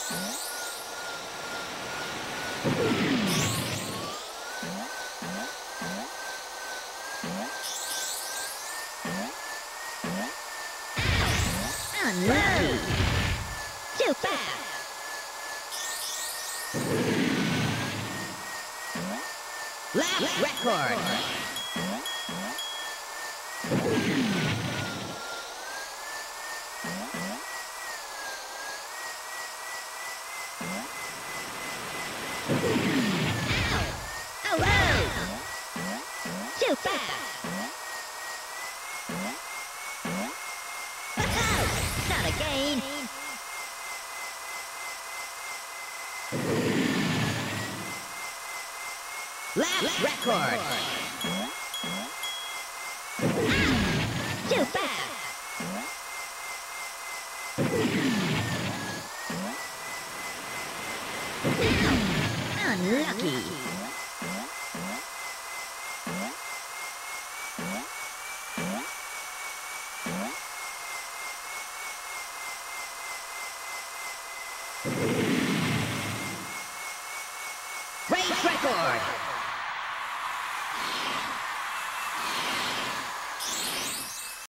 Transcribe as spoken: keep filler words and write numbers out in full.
Unlucky. Too fast. Lap record. Ow! Oh, whoa! Too fast. Oh, not again. Lap record. Ow! Too fast. Ow! Unlucky. Race record.